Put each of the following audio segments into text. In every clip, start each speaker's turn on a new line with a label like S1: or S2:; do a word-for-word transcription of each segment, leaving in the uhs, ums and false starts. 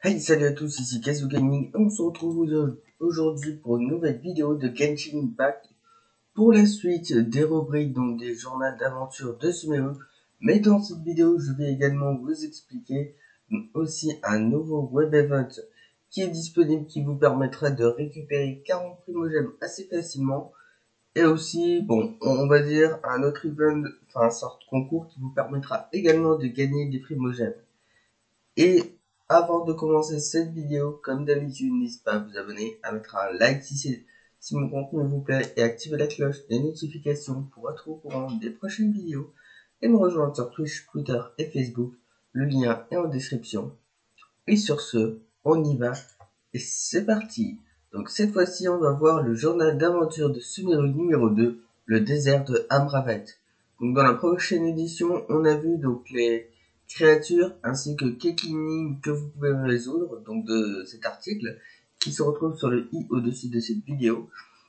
S1: Hey, salut à tous, ici Kazu Gaming. On se retrouve aujourd'hui pour une nouvelle vidéo de Genshin Impact pour la suite des rubriques, donc des journaux d'aventure de Sumeru. Mais dans cette vidéo, je vais également vous expliquer aussi un nouveau web event qui est disponible, qui vous permettra de récupérer quarante primogèmes assez facilement. Et aussi, bon, on va dire un autre event, enfin un sort de concours qui vous permettra également de gagner des primogèmes. Et avant de commencer cette vidéo, comme d'habitude, n'hésitez pas à vous abonner, à mettre un like si, si mon contenu vous plaît et activer la cloche des notifications pour être au courant des prochaines vidéos et me rejoindre sur Twitch, Twitter et Facebook. Le lien est en description. Et sur ce, on y va et c'est parti. Donc cette fois-ci, on va voir le journal d'aventure de Sumeru numéro deux, le désert de Amravet. Donc dans la prochaine édition, on a vu donc les créatures ainsi que quelques énigmes que vous pouvez résoudre donc de cet article qui se retrouve sur le i au-dessus de cette vidéo.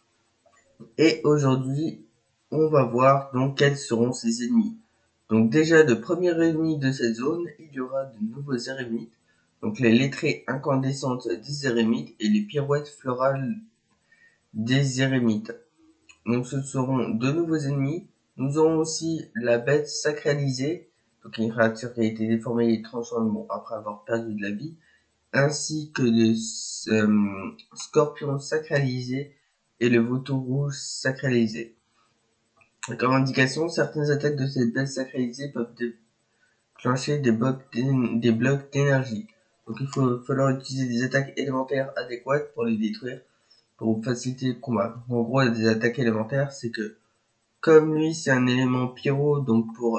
S1: Et aujourd'hui, on va voir donc quels seront ces ennemis. Donc déjà, le premier ennemi de cette zone, il y aura de nouveaux érémites. Donc les lettrées incandescentes des érémites et les pirouettes florales des érémites. Donc ce seront deux nouveaux ennemis. Nous aurons aussi la bête sacralisée, donc une créature qui a été déformée et transformée bon, après avoir perdu de la vie, ainsi que le euh, scorpion sacralisé et le vautour rouge sacralisé. Comme indication, certaines attaques de cette bête sacralisée peuvent déclencher des blocs d'énergie. Donc il faut falloir utiliser des attaques élémentaires adéquates pour les détruire, pour faciliter le combat. En gros, des attaques élémentaires, c'est que comme lui c'est un élément pyro, donc pour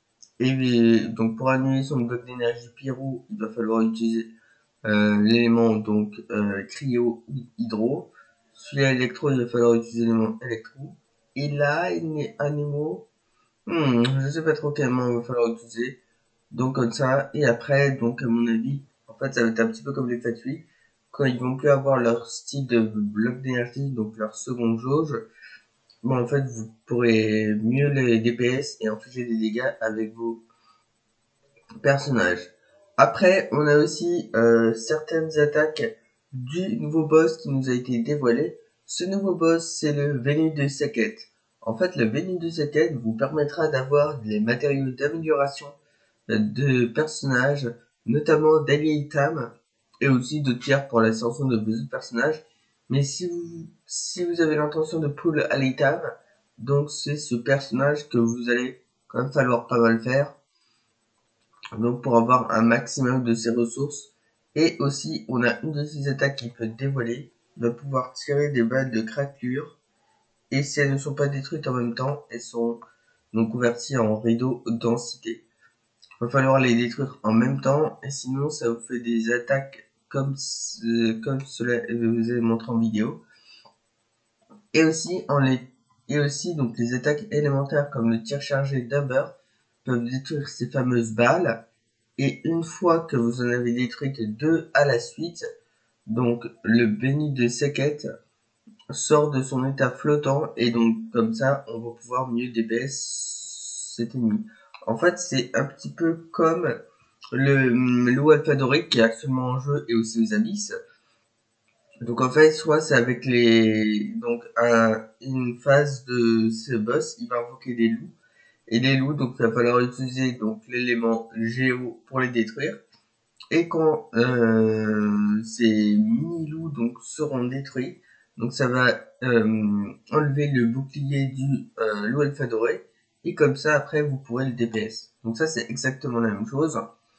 S1: et donc pour annuler son bloc d'énergie pyro, il va falloir utiliser euh, l'élément donc euh, cryo ou hydro. Celui-là électro, il va falloir utiliser l'élément électro. Et là, il est animaux. Hmm, je sais pas trop quel mot il va falloir utiliser. Donc comme ça, et après, donc à mon avis, en fait ça va être un petit peu comme les Fatui, quand ils vont plus avoir leur style de bloc d'énergie, donc leur seconde jauge, bon en fait vous pourrez mieux les D P S et infliger des dégâts avec vos personnages. Après, on a aussi euh, certaines attaques du nouveau boss qui nous a été dévoilé. Ce nouveau boss, c'est le Venu de Seket. En fait, le Venu de Seket vous permettra d'avoir des matériaux d'amélioration de personnages, notamment d'alliés Tam et aussi de tiers pour l'ascension de vos autres personnages. Mais si vous, si vous avez l'intention de pull Alitam, donc c'est ce personnage que vous allez quand même falloir pas mal faire. Donc pour avoir un maximum de ses ressources. Et aussi, on a une de ses attaques qui peut dévoiler, va pouvoir tirer des balles de craquelure. Et si elles ne sont pas détruites en même temps, elles sont donc converties en rideau densité. Il va falloir les détruire en même temps, et sinon ça vous fait des attaques comme, ce, comme cela je vous ai montré en vidéo. Et aussi, en les, et aussi donc les attaques élémentaires comme le tir chargé d'Amber peuvent détruire ces fameuses balles. Et une fois que vous en avez détruites deux à la suite, donc le béni de Seket sort de son état flottant et donc comme ça on va pouvoir mieux D P S cet ennemi. En fait c'est un petit peu comme le loup alpha doré qui est actuellement en jeu et aussi aux abysses. Donc en fait soit c'est avec les donc un, une phase de ce boss il va invoquer des loups et les loups donc il va falloir utiliser donc l'élément géo pour les détruire. Et quand euh, ces mini-loups donc seront détruits, donc ça va euh, enlever le bouclier du euh, loup alpha doré, et comme ça après vous pourrez le D P S. Donc ça c'est exactement la même chose.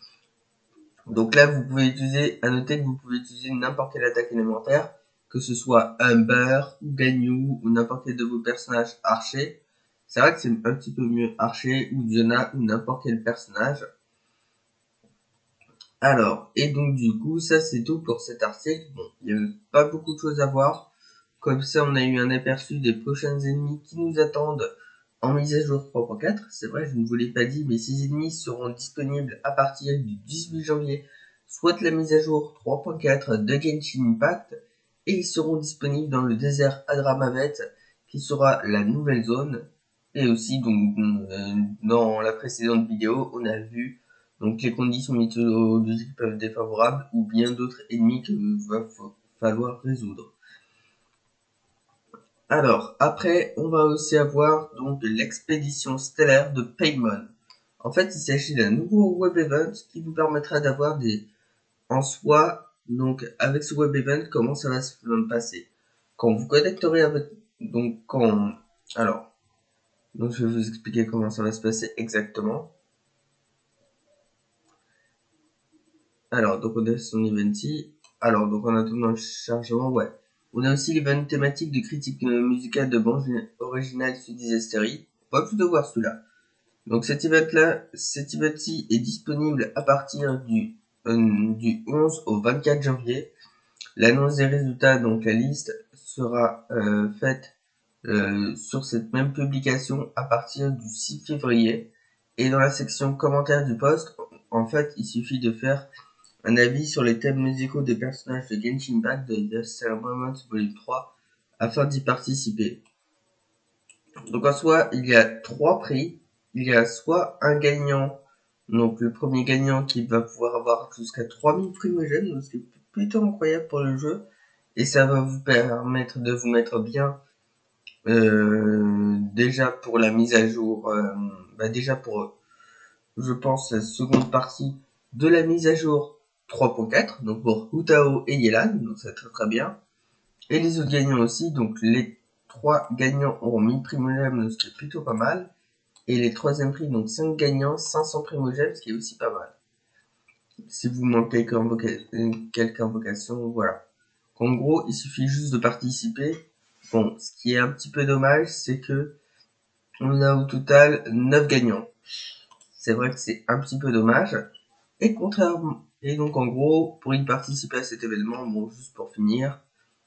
S1: Donc là vous pouvez utiliser, à noter que vous pouvez utiliser n'importe quelle attaque élémentaire, que ce soit Humber, ou Ganyu, ou n'importe quel de vos personnages archers. C'est vrai que c'est un petit peu mieux archer, ou Diona, ou n'importe quel personnage. Alors, et donc du coup, ça c'est tout pour cet article. Bon, il n'y a pas beaucoup de choses à voir. Comme ça, on a eu un aperçu des prochains ennemis qui nous attendent en mise à jour trois point quatre. C'est vrai, je ne vous l'ai pas dit, mais ces ennemis seront disponibles à partir du dix-huit janvier, soit la mise à jour trois point quatre de Genshin Impact, et ils seront disponibles dans le désert Adramavet, qui sera la nouvelle zone. Et aussi, donc, dans la précédente vidéo, on a vu Donc les conditions météorologiques peuvent être défavorables ou bien d'autres ennemis qu'il va falloir résoudre. Alors, après, on va aussi avoir donc l'expédition stellaire de Paimon. En fait, il s'agit d'un nouveau web event qui vous permettra d'avoir des... En soi, donc avec ce web event, comment ça va se passer? Quand vous connecterez avec... Donc quand... Alors, donc je vais vous expliquer comment ça va se passer exactement. Alors, donc on a son event ici. Alors, donc on a tout dans le chargement, ouais. On a aussi l'event thématique de critique musicale de bande originale sur Disastery. On va plutôt voir celui-là. Donc cet event-là, cet event-ci est disponible à partir du, euh, du onze au vingt-quatre janvier. L'annonce des résultats, donc la liste, sera euh, faite euh, sur cette même publication à partir du six février. Et dans la section commentaires du post, en fait, il suffit de faire un avis sur les thèmes musicaux des personnages de Genshin Impact de The Star Moments Volume trois afin d'y participer. Donc en soi, il y a trois prix. Il y a soit un gagnant, donc le premier gagnant qui va pouvoir avoir jusqu'à trois mille primogènes, donc c'est plutôt incroyable pour le jeu. Et ça va vous permettre de vous mettre bien euh, déjà pour la mise à jour, euh, bah déjà pour, je pense, la seconde partie de la mise à jour trois point quatre, donc pour Hu Tao et Yelan, donc c'est très très bien. Et les autres gagnants aussi, donc les trois gagnants auront mille primogènes, ce qui est plutôt pas mal. Et les troisième prix, donc cinq gagnants, cinq cents primogènes, ce qui est aussi pas mal. Si vous manquez quelques, invoca quelques invocations, voilà. En gros, il suffit juste de participer. Bon, ce qui est un petit peu dommage, c'est que on a au total neuf gagnants. C'est vrai que c'est un petit peu dommage. Et contrairement, et donc en gros, pour y participer à cet événement, bon, juste pour finir,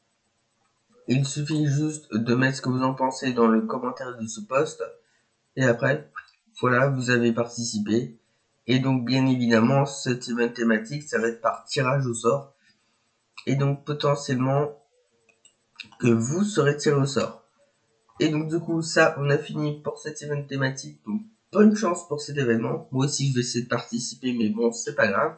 S1: il suffit juste de mettre ce que vous en pensez dans le commentaire de ce post. Et après, voilà, vous avez participé. Et donc, bien évidemment, cet event thématique, ça va être par tirage au sort. Et donc, potentiellement, que vous serez tiré au sort. Et donc, du coup, ça, on a fini pour cet event thématique. Donc, bonne chance pour cet événement. Moi aussi, je vais essayer de participer, mais bon, c'est pas grave.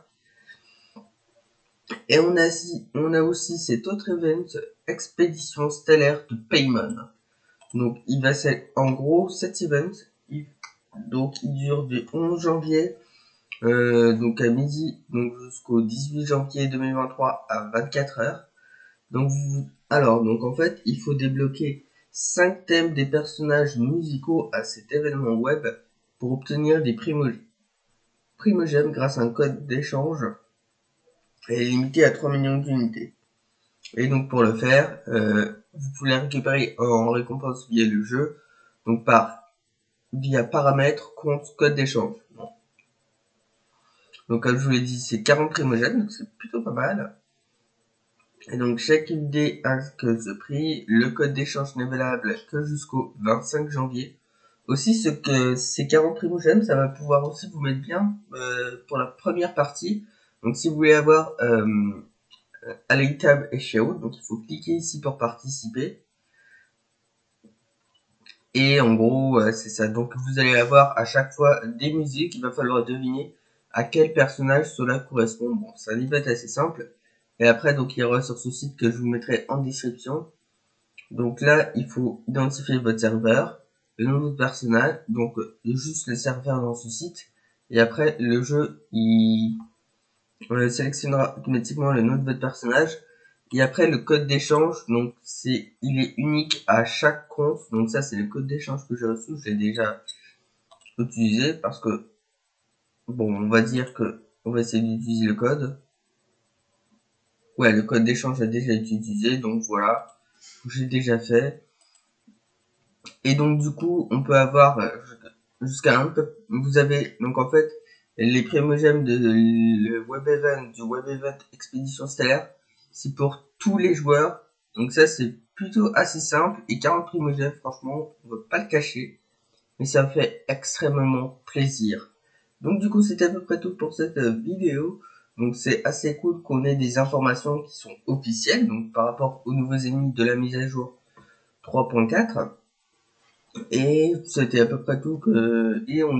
S1: Et on a, on a aussi cet autre event, Expédition Stellaire de Paimon. Donc, il va ser... en gros, cet event, il... donc, il dure du onze janvier Euh, donc à midi, donc jusqu'au dix-huit janvier deux mille vingt-trois à vingt-quatre heures. Donc vous, alors donc en fait, il faut débloquer cinq thèmes des personnages musicaux à cet événement web pour obtenir des primogèmes. Primogèmes grâce à un code d'échange et limité à trois millions d'unités. Et donc pour le faire, euh, vous pouvez la récupérer en récompense via le jeu, donc par via paramètres, compte, code d'échange. Bon. Donc comme je vous l'ai dit, c'est quarante primogènes, donc c'est plutôt pas mal. Et donc chaque idée a que ce prix, le code d'échange n'est valable que jusqu'au vingt-cinq janvier. Aussi, ce que ces quarante primogènes, ça va pouvoir aussi vous mettre bien euh, pour la première partie. Donc si vous voulez avoir euh, Aleitab et Sheol, donc il faut cliquer ici pour participer. Et en gros, euh, c'est ça. Donc vous allez avoir à chaque fois des musiques, il va falloir deviner à quel personnage cela correspond. Bon, ça va être assez simple. Et après, donc il y aura sur ce site que je vous mettrai en description. Donc là, il faut identifier votre serveur, le nom de votre personnage, donc juste le serveur dans ce site. Et après, le jeu, il euh, sélectionnera automatiquement le nom de votre personnage. Et après, le code d'échange, donc c'est, il est unique à chaque compte. Donc ça, c'est le code d'échange que j'ai reçu. Je l'ai déjà utilisé parce que, bon, on va dire que on va essayer d'utiliser le code. Ouais, le code d'échange a déjà été utilisé, donc voilà, j'ai déjà fait. Et donc du coup, on peut avoir jusqu'à un peu. Vous avez donc en fait les primogèmes de le web event du web event Expédition Stellaire, c'est pour tous les joueurs. Donc ça c'est plutôt assez simple et quarante primogèmes, franchement, on va pas le cacher, mais ça me fait extrêmement plaisir. Donc du coup, c'était à peu près tout pour cette vidéo. Donc c'est assez cool qu'on ait des informations qui sont officielles, donc par rapport aux nouveaux ennemis de la mise à jour trois point quatre. Et c'était à peu près tout que, et on a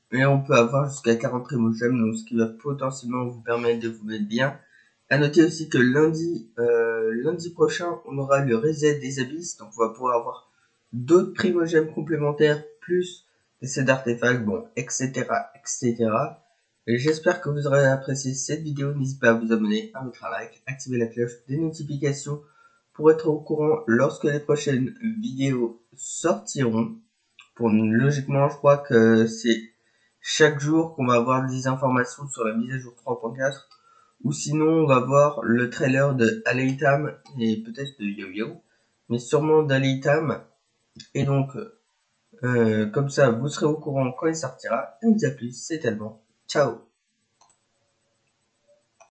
S1: Et on peut avoir jusqu'à quarante primogèmes, donc ce qui va potentiellement vous permettre de vous mettre bien. À noter aussi que lundi, euh, lundi prochain, on aura le reset des abysses, donc on va pouvoir avoir d'autres primogèmes complémentaires, plus des sets d'artefacts, bon, et cetera, et cetera. Et j'espère que vous aurez apprécié cette vidéo. N'hésitez pas à vous abonner, à mettre un like, activer la cloche des notifications pour être au courant lorsque les prochaines vidéos sortiront. Pour, logiquement, je crois que c'est chaque jour qu'on va avoir des informations sur la mise à jour trois point quatre. Ou sinon, on va voir le trailer de Aleitam et peut-être de Yo-Yo. Mais sûrement d'Aleitam. Et donc, euh, comme ça, vous serez au courant quand il sortira. Et on vous a plus, c'est tellement. Ciao!